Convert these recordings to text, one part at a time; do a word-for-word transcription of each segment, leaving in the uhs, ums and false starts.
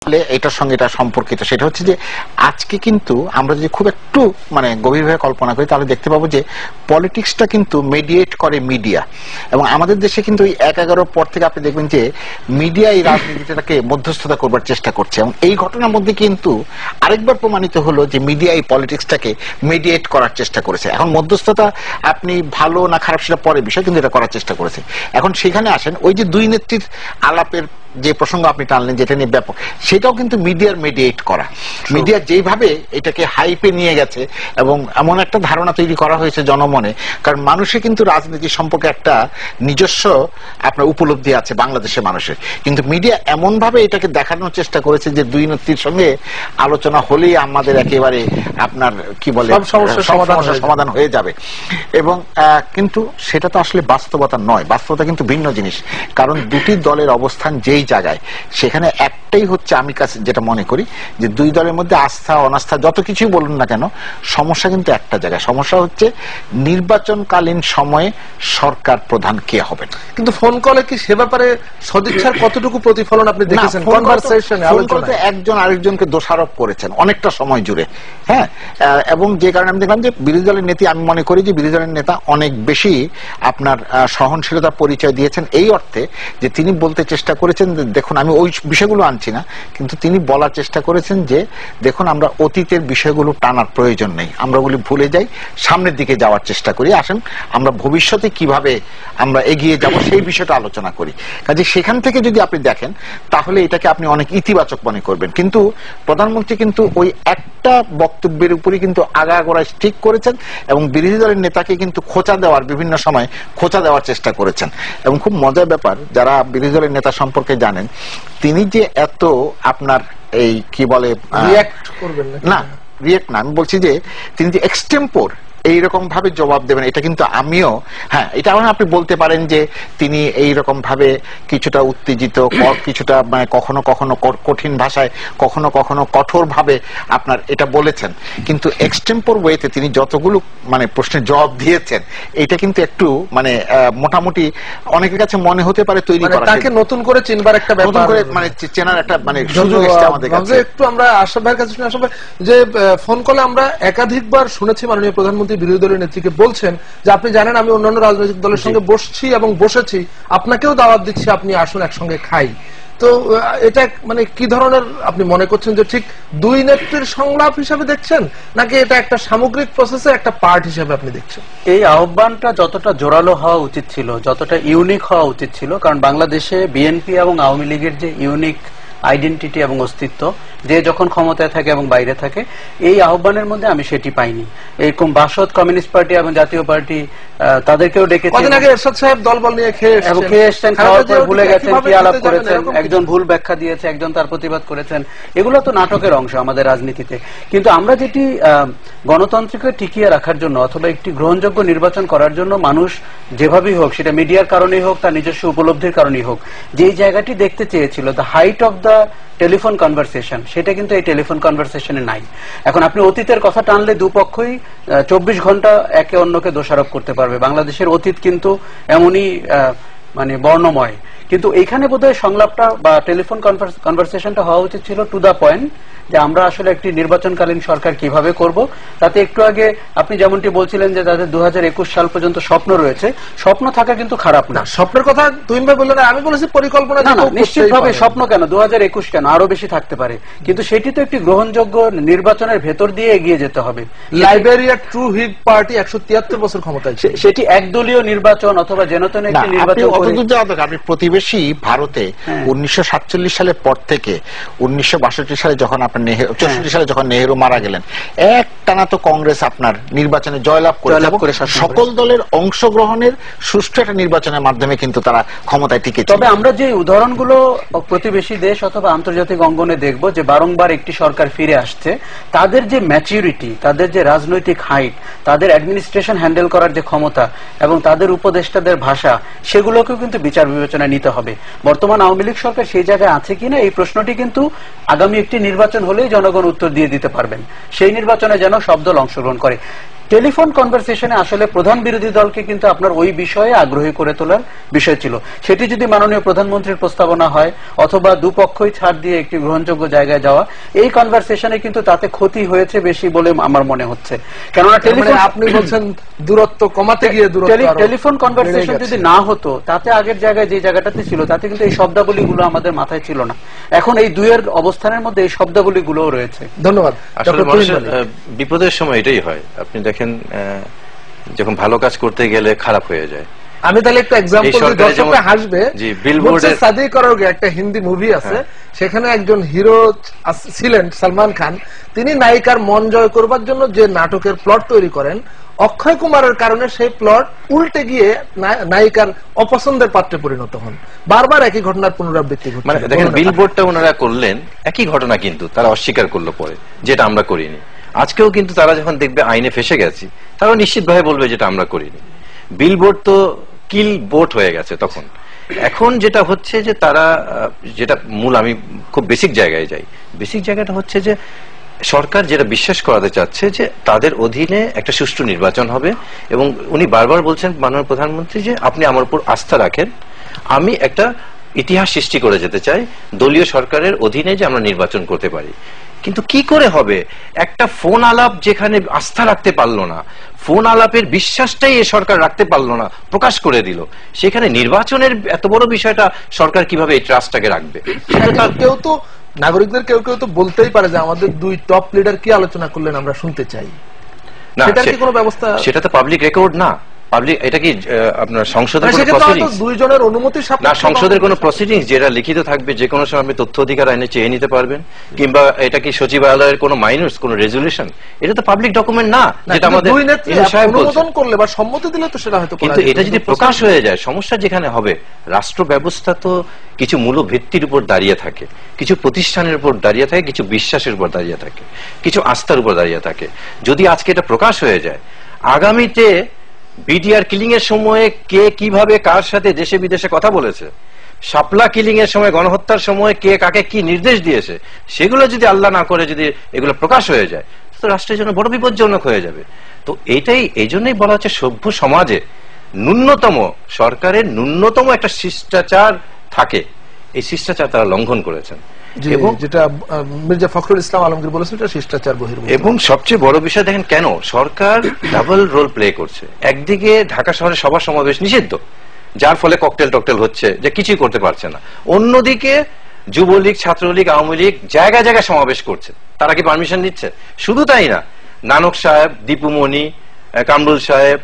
এটার সঙ্গে এটা সম্পর্কিত, সেটা হচ্ছে যে আজকে কিন্তু আমরা যদি খুব একটু মানে গভীরভাবে কল্পনা করি তাহলে দেখতে পাবো যে পলিটিক্সটা কিন্তু মিডিয়েট করে মিডিয়া, এবং আমাদের দেশে কিন্তু এই এক এগারোর পর থেকে আপনি দেখবেন যে মিডিয়া এই রাজনীতিটাকে মধ্যস্থতা করবার চেষ্টা করছে, এবং এই ঘটনার মধ্যে কিন্তু আরেকবার প্রমাণিত হলো যে মিডিয়া এই পলিটিক্সটাকে মিডিয়েট করার চেষ্টা করেছে। এখন মধ্যস্থতা আপনি ভালো না খারাপ সেটা পরে বিষয়, কিন্তু এটা করার চেষ্টা করেছে। এখন সেখানে আসেন ওই যে দুই নেত্রীর আলাপের যে প্রসঙ্গ আপনি টানলেন যেটা নিয়ে ব্যাপক, সেটাও কিন্তু মিডিয়ার মিডিয়েট করা। মিডিয়া যেভাবে এটাকে হাইপে নিয়ে গেছে এবং এমন একটা ধারণা তৈরি করা হয়েছে জনমনে, কারণ মানুষের কিন্তু রাজনীতি সম্পর্কে একটা নিজস্ব আপনার উপলব্ধি আছে বাংলাদেশের মানুষের, কিন্তু মিডিয়া এমন ভাবে এটাকে দেখানোর চেষ্টা করেছে যে দুই নেত্রীর সঙ্গে আলোচনা হলেই আমাদের একেবারে আপনার কি বলে সমস্যার সমাধান হয়ে যাবে, এবং কিন্তু সেটা তো আসলে বাস্তবতা নয়। বাস্তবতা কিন্তু ভিন্ন জিনিস, কারণ দুটি দলের অবস্থান যেই জায়গায় সেখানে একটাই হচ্ছে, আমি কাছে যেটা মনে করি যে দুই দলের মধ্যে আস্থা অনাস্থা যত কিছুই বলুন না কেন, সমস্যা কিন্তু একটা জায়গায়, সমস্যা হচ্ছে নির্বাচনকালীন সময়ে সরকার প্রধান কে হবেন। কিন্তু ফোন কলে কি সে ব্যাপারে সদিচ্ছার কতটুকু প্রতিফলন আপনি দেখেছেন? কনভারসেশনে আলোচনায় একজন আরেকজনকে দোষারোপ করেছেন অনেকটা সময় জুড়ে, হ্যাঁ, এবং যে কারণে আমি দেখলাম যে বিরোধী দলের নেতা, আমি মনে করি যে বিরোধী দলের নেতা অনেক বেশি আপনার সহনশীলতা পরিচয় দিয়েছেন এই অর্থে যে তিনি বলতে চেষ্টা করেছেন, দেখুন আমি ওই বিষয়গুলো আনছি না, কিন্তু তিনি বলার চেষ্টা করেছেন যে দেখুন আমরা অতীতের বিষয়গুলো টানার প্রয়োজন নেই, আমরা ওগুলি ভুলে যাই, সামনের দিকে যাওয়ার চেষ্টা করি, আসেন আমরা ভবিষ্যতে কিভাবে আমরা এগিয়ে যাব সেই বিষয়টা আলোচনা করি। কাজে সেখান থেকে যদি আপনি দেখেন তাহলে এটাকে আপনি অনেক ইতিবাচক মনে করবেন, কিন্তু প্রধানমন্ত্রী কিন্তু ওই একটা বক্তব্যের উপরই কিন্তু আগাগোড়ায় স্টিক করেছেন এবং বিরোধী দলের নেতাকে কিন্তু খোঁচা দেওয়ার বিভিন্ন সময় খোঁচা দেওয়ার চেষ্টা করেছেন। এবং খুব মজার ব্যাপার, যারা বিরোধী দলের নেতা সম্পর্কে জানেন, তিনি যে এত আপনার এই কি বলে রিঅ্যাক্ট করবেন না, রিঅ্যাক্ট না, আমি বলছি যে তিনি যে এক্সটেম্পোর এইরকম ভাবে জবাব দেবেন, এটা কিন্তু আমিও, হ্যাঁ এটা আপনি বলতে পারেন যে তিনি এইরকম ভাবে কিছুটা উত্তেজিত, কিছুটা মানে কখনো কখনো কঠিন ভাষায়, কখনো কখনো কঠোর ভাবে আপনার এটা বলেছেন, কিন্তু এক্সটেম্পোর ওয়েতে তিনি যতগুলো মানে প্রশ্নের জবাব দিয়েছেন এটা কিন্তু একটু মানে মোটামুটি অনেকের কাছে মনে হতে পারে তৈরি করা, তাকে নতুন করে চিনবার একটা ব্যাপার, নতুন করে মানে চেনার একটা মানে সুযোগ এসেছে আমাদের কাছে। একটু আমরা আশরাফ ভাইয়ের কাছে শুনে, আশরাফ ভাই যে ফোন কলে আমরা একাধিকবার শুনেছি মাননীয় প্রধানমন্ত্রী বিরোধী দলের নেত্রীকে বলছেন যে আপনি জানেন আমি অন্যান্য রাজনৈতিক দলের সঙ্গে বসছি এবং বসেছি, আপনাকেও দাওয়াত দিচ্ছি, আপনি আসুন একসঙ্গে খাই। তো এটা মানে কি ধরনের আপনি মনে করছেন যে ঠিক দুই নেত্রীর সংলাপ হিসেবে দেখছেন, নাকি এটা একটা সামগ্রিক প্রসেসে একটা পার্ট হিসেবে আপনি দেখছেন? এই আহ্বানটা যতটা জোরালো হওয়া উচিত ছিল, যতটা ইউনিক হওয়া উচিত ছিল, কারণ বাংলাদেশে বিএনপি এবং আওয়ামী লীগের যে ইউনিক আইডেন্টিটি এবং অস্তিত্ব, যে যখন ক্ষমতায় থাকে এবং বাইরে থাকে, এই আহ্বানের মধ্যে আমি সেটি পাইনি। এরকম বাসদ কমিউনিস্ট পার্টি এবং জাতীয় পার্টি তাদেরকেও ডেকেছে, এরশাদ সাহেব দলবল নিয়ে খেয়ে এসেছেন, খাওয়ার পর ভুলে গেছেন কি আলাপ করেছেন, একজন ভুল ব্যাখ্যা দিয়েছে, একজন তার প্রতিবাদ করেছেন, এগুলো তো নাটকের অংশ আমাদের রাজনীতিতে। কিন্তু আমরা যেটি গণতন্ত্রকে টিকিয়ে রাখার জন্য অথবা একটি গ্রহণযোগ্য নির্বাচন করার জন্য মানুষ যেভাবেই হোক, সেটা মিডিয়ার কারণেই হোক, তার নিজস্ব উপলব্ধির কারণেই হোক, যেই জায়গাটি দেখতে চেয়েছিল, the height of the telephone conversation, সেটা কিন্তু এই টেলিফোন কনভারসেশনে নাই। এখন আপনি অতীতের কথা টানলে দুপক্ষই চব্বিশ ঘন্টা একে অন্যকে দোষারোপ করতে পারবে। বাংলাদেশের অতীত কিন্তু এমনই মানে বর্ণময়, কিন্তু এইখানে বোধহয় সংলাপটা বা টেলিফোন কনভারসেশনটা হওয়া উচিত ছিল টু দা পয়েন্ট, যে আমরা আসলে একটি নির্বাচনকালীন সরকার কিভাবে করব। তাতে একটু আগে আপনি যেমনটি বলছিলেন যে তাদের দু হাজার একুশ সাল পর্যন্ত স্বপ্ন রয়েছে, স্বপ্ন থাকা কিন্তু খারাপ না। স্বপ্নের কথা তুহিন ভাই বললেন, আমি বলেছি পরিকল্পনা। নিশ্চিতভাবে স্বপ্ন কেন, দু হাজার একুশ কেন, আরো বেশি থাকতে পারে, কিন্তু সেটি তো একটি গ্রহণযোগ্য নির্বাচনের ভেতর দিয়ে এগিয়ে যেতে হবে। লাইবেরিয়া ট্রু হিগ পার্টি একশো তিয়াত্তর বছর ক্ষমতায়, সেটি একদলীয় নির্বাচন অথবা যেনতেন একটি নির্বাচন। আপনি প্রতিবেশী ভারতে উনিশশো সাতচল্লিশ সালের পর থেকে উনিশশো বাষট্টি সালে যখন আপনার চৌষট্টি সালে যখন নেহেরু মারা গেলেন, এক টানা তো কংগ্রেস আপনার নির্বাচনে জয়লাভ করে সকল দলের অংশগ্রহণের সুষ্ঠু একটা নির্বাচনের মাধ্যমে কিন্তু তারা ক্ষমতায় টিকেছে। তবে আমরা যে উদাহরণগুলো প্রতিবেশী দেশ অথবা আন্তর্জাতিক অঙ্গনে দেখব যে বারংবার একটি সরকার ফিরে আসছে, তাদের যে ম্যাচুরিটি, তাদের যে রাজনৈতিক হাইট, তাদের অ্যাডমিনিস্ট্রেশন হ্যান্ডেল করার যে ক্ষমতা এবং তাদের উপদেষ্টাদের ভাষা, সেগুলোকেও কিন্তু বিচার বিবেচনায় নিতে হবে। বর্তমান আওয়ামী লীগ সরকার সেই জায়গায় আছে কিনা, এই প্রশ্নটি কিন্তু আগামী একটি নির্বাচন হলেই জনগণ উত্তর দিয়ে দিতে পারবেন। সেই নির্বাচনে যেন সব দল অংশগ্রহণ করে। টেলিফোন কনভারসেশনে আসলে প্রধান বিরোধী দলকে কিন্তু আপনার ওই বিষয়ে আগ্রহী করে তোলার বিষয় ছিল। সেটি যদি মাননীয় প্রধানমন্ত্রীর প্রস্তাবনা হয় অথবা দুপক্ষই ছাড় দিয়ে একটি গ্রহণযোগ্য জায়গায় যাওয়া, এই কনভারসেশনে কিন্তু তাতে ক্ষতি হয়েছে বেশি বলে আমার মনে হচ্ছে। কেননা টেলিফোন, আপনি বলছেন দূরত্ব কমাতে গিয়ে টেলিফোন কনভারসেশন যদি না হতো, তাতে আগের জায়গায় যে জায়গাটাতে ছিল তাতে কিন্তু এই শব্দাবলীগুলো আমাদের মাথায় ছিল না। এখন এই দুইয়ের অবস্থানের মধ্যে এই শব্দাবলীগুলোও রয়েছে। ধন্যবাদ। আসলে মানুষের বিপদের সময় এটাই হয়, আপনি দেখেন যখন ভালো কাজ করতে গেলে খারাপ হয়ে যায়। আমি তাহলে একটা এক্সাম্পল দিই, দর্শকরা হাসবে। জি, বিলবোর্ডে সাদি করোগে একটা হিন্দি মুভি আছে, সেখানে একজন হিরো ছিলেন সালমান খান। তিনি নায়িকার মন জয় করবার জন্য যে নাটকের প্লট তৈরি করেন, অক্ষয় কুমারের কারণে সেই প্লট উল্টে গিয়ে নায়িকার অপছন্দের পাত্রে পরিণত হন। বারবার একই ঘটনার পুনরাবৃত্তি ঘটছে। মানে দেখেন বিলবোর্ডটা ওনারা করলেন, একই ঘটনা কিন্তু তারা অস্বীকার করলো পরে, যেটা আমরা করিনি। আজকেও কিন্তু তারা যখন দেখবে আইনে ফেসে গেছি, তারা নিশ্চিতভাবে বলবে যেটা আমরা করিনি। বিলবোর্ড তো কিল বোর্ড হয়ে গেছে তখন। এখন যেটা হচ্ছে যে তারা, যেটা মূল, আমি খুব বেসিক জায়গায় যাই, বেসিক জায়গাটা হচ্ছে যে সরকার যেটা বিশ্বাস করাতে চাচ্ছে যে তাদের অধীনে একটা সুষ্ঠু নির্বাচন হবে, এবং উনি বারবার বলছেন মাননীয় প্রধানমন্ত্রী যে আপনি আমার উপর আস্থা রাখেন, আমি একটা ইতিহাস সৃষ্টি করে যেতে চাই দলীয় সরকারের অধীনে যে আমরা নির্বাচন করতে পারি। কিন্তু কি করে হবে? একটা ফোন আলাপ যেখানে আস্থা রাখতে পারলো না, ফোন আলাপের বিশ্বাসটাই এ সরকার রাখতে পারলো না, প্রকাশ করে দিল, সেখানে নির্বাচনের এত বড় বিষয়টা সরকার কিভাবে এই ট্রাস্টটাকে রাখবে? কেউ তো নাগরিকদের কেউ কেউ তো বলতেই পারে যে আমাদের দুই টপ লিডার কি আলোচনা করলেন আমরা শুনতে চাই। না, সেটার কি কোনো ব্যবস্থা? সেটা তো পাবলিক রেকর্ড না। পাবলিক, এটা কি আপনার সংসদের কোনো প্রসিডিংস? দুইজনের অনুমতি না, সংসদের কোনো প্রসিডিংস যেটা লিখিত থাকবে, যে কোনো সময় আপনি তথ্য অধিকার আইনে চেয়ে নিতে পারবেন, কিংবা এটা কি সচিবালয়ের কোনো মাইনস, কোনো রেজুলেশন? এটা তো পাবলিক ডকুমেন্ট না, যেটা আমাদের অনুমোদন করলে বা সম্মতি দিলে তো সেটা হয়তো। কিন্তু এটা যদি প্রকাশ হয়ে যায়, সমস্যা যেখানে হবে, রাষ্ট্র ব্যবস্থা তো কিছু মূল ভিত্তির উপর দাঁড়িয়ে থাকে, কিছু প্রতিষ্ঠানের উপর দাঁড়িয়ে থাকে, কিছু বিশ্বাসের উপর দাঁড়িয়ে থাকে, কিছু আস্থার উপর দাঁড়িয়ে থাকে। যদি আজকে এটা প্রকাশ হয়ে যায়, আগামীতে বিডিআর কিলিং এর সময় কে কিভাবে কার সাথে দেশে বিদেশে কথা বলেছে, শাপলা কিলিং এর সময়, গণহত্যার সময় কে কাকে কি নির্দেশ দিয়েছে, সেগুলো যদি আল্লাহ না করে যদি এগুলো প্রকাশ হয়ে যায়, তো রাষ্ট্রের জন্য বড় বিপজ্জনক হয়ে যাবে। তো এটাই, এই জন্যই বলা হচ্ছে সভ্য সমাজে ন্যূনতম, সরকারের ন্যূনতম একটা শিষ্টাচার থাকে, এই শিষ্টাচার তারা লঙ্ঘন করেছেন। এবং যেটা মির্জা ফখরুল ইসলাম আলমগীর বলেছেন এটা শিষ্টাচার বহির্ভূত। এবং সবচেয়ে বড় বিষয় দেখেন কেন সরকার ডাবল রোল প্লে করছে। একদিকে ঢাকা শহরে সভা সমাবেশ নিষিদ্ধ, যার ফলে ককটেল টকটেল হচ্ছে, যে কিছুই করতে পারছে না। অন্যদিকে যুবলীগ, ছাত্রলীগ, আওয়ামী লীগ জায়গায় জায়গায় সমাবেশ করছে, তারা কি পারমিশন দিচ্ছে? শুধু তাই না, নানক সাহেব, দীপুমণি, কামরুল সাহেব,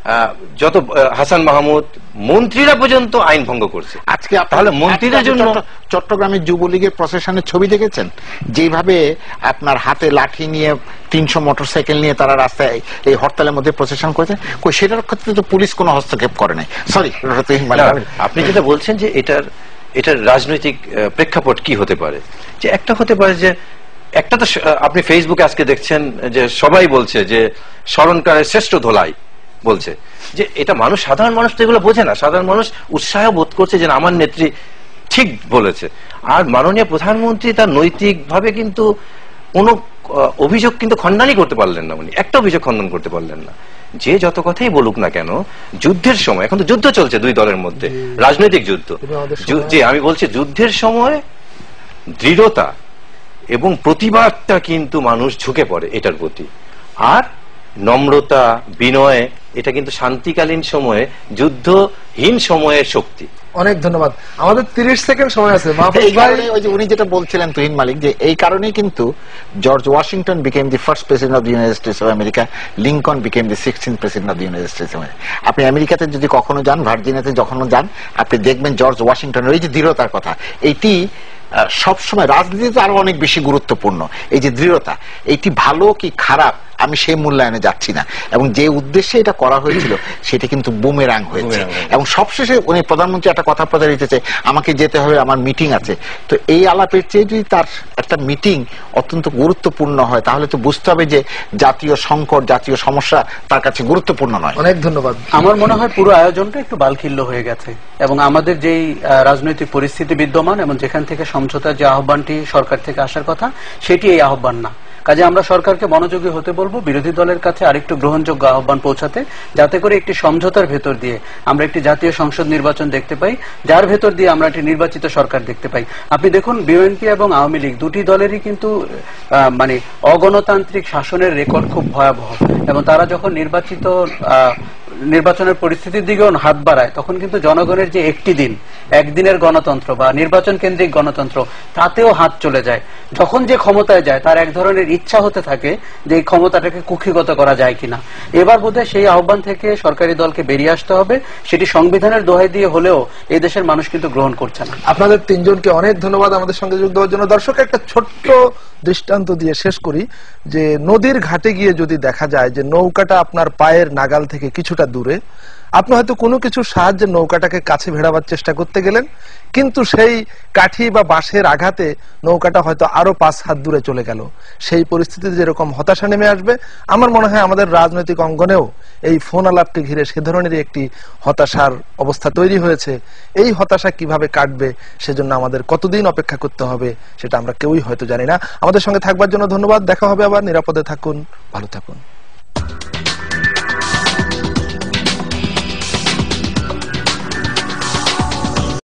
যত হাসান মাহমুদ, মন্ত্রীরা পর্যন্ত আইন ভঙ্গ করছে। আজকে তাহলে মন্ত্রীদের জন্য চট্টগ্রামের যুবলীগের প্রসেশনের ছবি দেখেছেন, যেভাবে আপনার হাতে লাঠি নিয়ে তিনশো মোটরসাইকেল নিয়ে তারা রাস্তায় এই হরতালের মধ্যে প্রসেশন করেছেন, সেটার ক্ষেত্রে তো পুলিশ কোনো হস্তক্ষেপ করে নাই। সরি, আপনি যেটা বলছেন যে এটার এটার রাজনৈতিক প্রেক্ষাপট কি হতে পারে, যে একটা হতে পারে যে একটা তো আপনি ফেসবুকে আজকে দেখছেন যে সবাই বলছে যে স্মরণকারের শ্রেষ্ঠ ধোলাই বলছে, যে এটা মানুষ, সাধারণ মানুষ তো এগুলো বোঝে না, সাধারণ মানুষ উৎসাহ বোধ করছে যে আমার নেত্রী ঠিক বলেছে। আর মাননীয় প্রধানমন্ত্রী তার নৈতিক ভাবে কিন্তু কোনো অভিযোগ কিন্তু খণ্ডনই করতে পারলেন না, উনি একটা অভিযোগ খণ্ডন করতে পারলেন না। যে যত কথাই বলুক না কেন, যুদ্ধের সময়, এখন তো যুদ্ধ চলছে দুই দলের মধ্যে, রাজনৈতিক যুদ্ধ, যে আমি বলছি যুদ্ধের সময় দৃঢ়তা এবং প্রতিবাদটা কিন্তু মানুষ ঝুঁকে পড়ে এটার প্রতি, আর নম্রতা, বিনয়, এটা কিন্তু শান্তিকালীন সময়ে, যুদ্ধহীন সময়ের শক্তি। অনেক ধন্যবাদ। আমাদের তিরিশ সেকেন্ড সময় আছে। ওই যে উনি যেটা বলছিলেন তুহিন মালিক, যে এই কারণেই কিন্তু George Washington became the first president of the United States of America, Lincoln became the sixteenth president of the United States of America. আপনি আমেরিকাতে যদি কখনো যান, ভার্জিনিয়াতে যখন যান, আপনি দেখবেন জর্জ ওয়াশিংটনের এই যে দৃঢ়তার কথা, এইটি সবসময় রাজনীতিতে আরো অনেক বেশি গুরুত্বপূর্ণ। এই যে দৃঢ়তা, এইটি ভালো কি খারাপ আমি সেই মূল্যায়নে যাচ্ছি না, এবং যে উদ্দেশ্যে এটা করা হয়েছিল সেটা কিন্তু বুমেরাং হয়েছে। এবং সবশেষে উনি প্রধানমন্ত্রী একটা কথা প্রচারিত হয়েছে, আমাকে যেতে হবে, আমার মিটিং আছে। তো এই আলাপের চেয়ে যদি তার একটা মিটিং অত্যন্ত গুরুত্বপূর্ণ হয়, তাহলে তো বুঝতে হবে যে জাতীয় সংকট, জাতীয় সমস্যা তার কাছে গুরুত্বপূর্ণ নয়। অনেক ধন্যবাদ। আমার মনে হয় পুরো আয়োজনটা একটু বালখিল্য হয়ে গেছে, এবং আমাদের যেই রাজনৈতিক পরিস্থিতি বিদ্যমান এবং যেখান থেকে সমঝোতার যে আহ্বানটি সরকার থেকে আসার কথা, সেটি এই আহ্বান না। কাজে আমরা সরকারকে মনোযোগী হতে বলবো, বিরোধী দলের কাছে আরেকটু গ্রহণযোগ্য আহ্বান পৌঁছাতে, যাতে করে একটি সমঝোতার ভেতর দিয়ে আমরা একটি জাতীয় সংসদ নির্বাচন দেখতে পাই, যার ভেতর দিয়ে আমরা একটি নির্বাচিত সরকার দেখতে পাই। আপনি দেখুন বিএনপি এবং আওয়ামী লীগ দুটি দলেরই কিন্তু মানে অগণতান্ত্রিক শাসনের রেকর্ড খুব ভয়াবহ, এবং তারা যখন নির্বাচিত নির্বাচনের পরিস্থিতির দিকেও হাত বাড়ায় তখন কিন্তু জনগণের যে একটি দিন একদিনের গণতন্ত্র বা নির্বাচন কেন্দ্রিক গণতন্ত্র তাতেও হাত চলে যায়। যখন যে ক্ষমতায় যায় তার এক ধরনের ইচ্ছা হতে থাকে যে এই ক্ষমতাটাকে কুক্ষিগত করা যায় কিনা। এবার বোধহয় সেই আহ্বান থেকে সরকারি দলকে বেরিয়ে আসতে হবে, সেটি সংবিধানের দোহাই দিয়ে হলেও এই দেশের মানুষ কিন্তু গ্রহণ করছে না। আপনাদের তিনজনকে অনেক ধন্যবাদ আমাদের সঙ্গে যোগ দেওয়ার জন্য। দর্শক, একটা ছোট্ট দৃষ্টান্ত দিয়ে শেষ করি যে নদীর ঘাটে গিয়ে যদি দেখা যায় যে নৌকাটা আপনার পায়ের নাগাল থেকে কিছুটা দূরে, আপনি হয়তো কোনো কিছু সাহায্যে নৌকাটাকে কাছে ভেড়াবার চেষ্টা করতে গেলেন, কিন্তু সেই কাঠি বা বাঁশের আঘাতে নৌকাটা হয়তো আরো পাঁচ হাত দূরে চলে গেল। সেই পরিস্থিতিতে যেরকম হতাশা নেমে আসবে, আমার মনে হয় আমাদের রাজনৈতিক অঙ্গনেও এই ফোন আলাপকে ঘিরে সে ধরনেরই একটি হতাশার অবস্থা তৈরি হয়েছে। এই হতাশা কিভাবে কাটবে সেজন্য আমাদের কতদিন অপেক্ষা করতে হবে সেটা আমরা কেউই হয়তো জানি না। আমাদের সঙ্গে থাকবার জন্য ধন্যবাদ। দেখা হবে আবার। নিরাপদে থাকুন, ভালো থাকুন।